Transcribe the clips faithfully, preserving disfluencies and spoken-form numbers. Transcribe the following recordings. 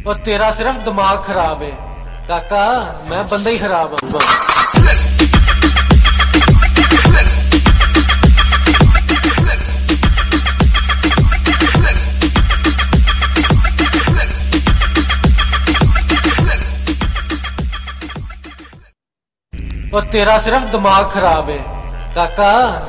और तेरा सिर्फ दिमाग खराब है काका, मैं बंदा ही खराब हूँ। और तेरा सिर्फ दिमाग खराब है काका।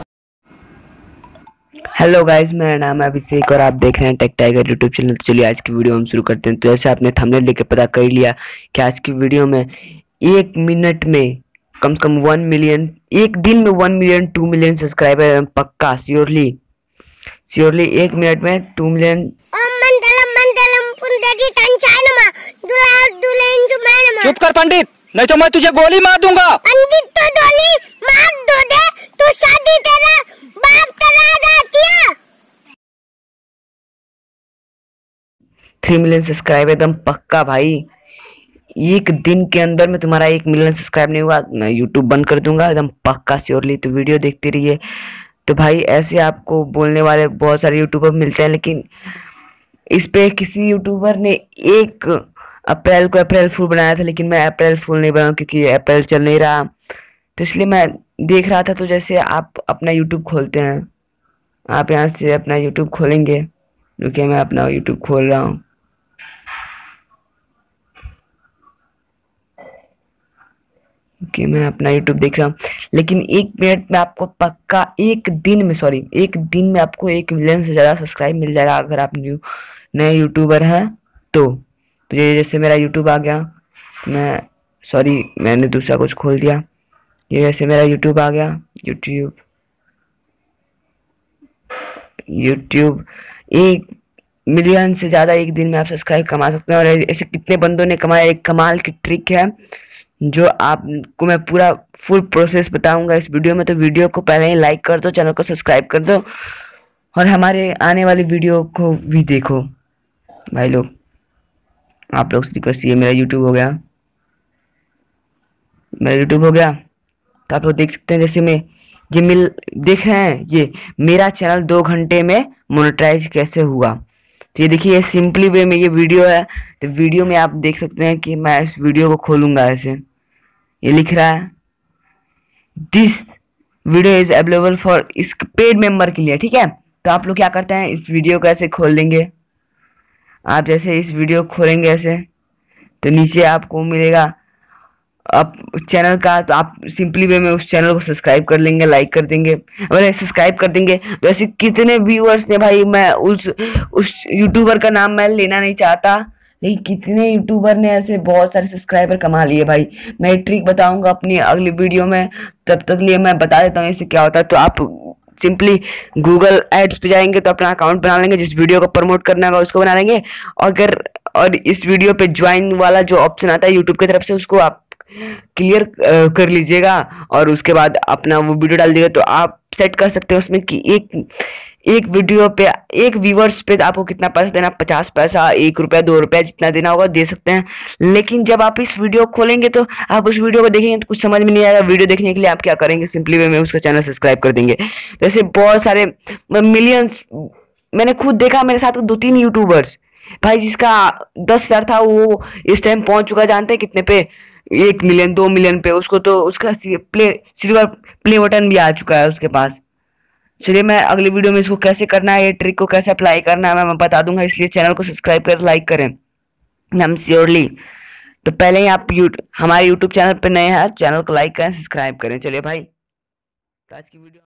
हेलो गाइस, मेरा नाम है अभिषेक और आप देख रहे हैं टेक टाइगर यूट्यूब चैनल। तो चलिए आज की वीडियो हम शुरू करते हैं। तो जैसे आपने थंबनेल देख के पता कर लिया कि आज की वीडियो में एक मिनट में कम से कम वन मिलियन, एक दिन में one million two million subscriber पक्का, श्योरली श्योरली एक मिनट में टू मिलियन। चुप कर पंडित, नहीं तो मैं तुझे गोली मार दूंगा। पंडित तो गोली मार दो दे, तू शादी तेरा बाप करा दिया। थ्री मिलियन सब्सक्राइब एकदम पक्का भाई। एक दिन के अंदर में तुम्हारा एक मिलियन सब्सक्राइब नहीं हुआ, मैं यूट्यूब बंद कर दूंगा एकदम पक्का, श्योरली। तो वीडियो देखते रहिए। तो भाई ऐसे आपको बोलने वाले बहुत सारे यूट्यूबर मिलते हैं, लेकिन इस पे किसी यूट्यूबर ने एक अप्रैल को अप्रैल फूल बनाया था, लेकिन मैं अप्रैल फूल नहीं बनाऊँ क्योंकि अप्रैल चल नहीं रहा। तो इसलिए मैं देख रहा था। तो जैसे आप अपना यूट्यूब खोलते हैं, आप यहाँ से अपना यूट्यूब खोलेंगे। रुकिए, मैं अपना यूट्यूब खोल रहा हूँ। ओके, मैं अपना यूट्यूब देख रहा हूँ, लेकिन एक मिनट में आपको पक्का, एक दिन में सॉरी एक दिन में आपको एक मिलियन से ज़्यादा सब्सक्राइब मिल जाएगा अगर आप न्यू नए यूट्यूबर हैं तो। तो ये जैसे मेरा यूट्यूब आ गया, मैं सॉरी मैंने दूसरा कुछ खोल दिया। ये जैसे मेरा यूट्यूब आ गया, यूट्यूब यूट्यूब एक मिलियन से ज़्यादा एक दिन में आप सब्सक्राइब कमा सकते हैं। और ऐसे कितने बंदों ने कमाया, एक कमाल की ट्रिक है जो आपको मैं पूरा फुल प्रोसेस बताऊंगा इस वीडियो में। तो वीडियो को पहले ही लाइक कर दो, चैनल को सब्सक्राइब कर दो और हमारे आने वाली वीडियो को भी देखो भाई लोग। आप लोग से रिक्वेस्ट, ये मेरा यूट्यूब हो गया, मेरा यूट्यूब हो गया। तो आप लोग देख सकते हैं जैसे मैं ये मिल देख रहे हैं, ये मेरा चैनल दो घंटे में मोनेटाइज कैसे हुआ। तो ये देखिए, ये सिंपली वे में ये वीडियो है। तो वीडियो में आप देख सकते हैं कि मैं इस वीडियो को खोलूंगा। ऐसे ये लिख रहा है this video is available for इस पेड मेंबर के लिए, ठीक है। तो आप लोग क्या करते हैं, इस वीडियो को ऐसे खोल देंगे। आप जैसे इस वीडियो खोलेंगे ऐसे, तो नीचे आपको मिलेगा आप चैनल का। तो आप सिंपली वे में उस चैनल को सब्सक्राइब कर लेंगे, लाइक कर देंगे। अगर सब्सक्राइब कर देंगे तो ऐसे कितने व्यूअर्स ने भाई, मैं उस उस यूट्यूबर का नाम मैं लेना नहीं चाहता, लेकिन कितने यूट्यूबर ने ऐसे बहुत सारे सब्सक्राइबर कमा लिए भाई। मैं एक ट्रिक बताऊंगा अपनी अगली वीडियो में, तब तक लिए मैं बता देता हूँ इससे क्या होता है। तो आप सिंपली गूगल एड्स पे जाएंगे तो अपना अकाउंट बना लेंगे, जिस वीडियो को प्रमोट करना होगा उसको बना लेंगे। अगर और इस वीडियो पे ज्वाइन वाला जो ऑप्शन आता है यूट्यूब की तरफ से, उसको आप क्लियर कर लीजिएगा और उसके बाद अपना वो वीडियो डाल दीजिएगा। तो आप सेट कर सकते हैं उसमें कि एक एक वीडियो पे एक व्यूअर्स पे आपको कितना पैसा देना, पचास पैसा, एक रुपया, दो रुपया, जितना देना होगा दे सकते हैं। लेकिन जब आप इस वीडियो खोलेंगे तो आप उस वीडियो को देखेंगे तो कुछ समझ में नहीं आएगा। वीडियो देखने के लिए आप क्या करेंगे, सिंपली वे में उसका चैनल सब्सक्राइब कर देंगे। जैसे बहुत सारे मिलियंस मैंने खुद देखा, मेरे साथ दो तीन यूट्यूबर्स भाई, जिसका दस हजार था वो इस टाइम पहुंच चुका, जानते हैं कितने पे, एक मिलियन, दो मिलियन पे। उसको तो उसका प्ले सिल्वर प्ले बटन भी आ चुका है उसके पास। चलिए मैं अगली वीडियो में इसको कैसे करना है, ये ट्रिक को कैसे अप्लाई करना है मैं बता दूंगा। इसलिए चैनल को सब्सक्राइब कर लाइक करें हम श्योरली। तो पहले ही आप यू, हमारे यूट्यूब चैनल पे नए हैं, चैनल को लाइक करें, सब्सक्राइब करें। चलिए भाई, आज की वीडियो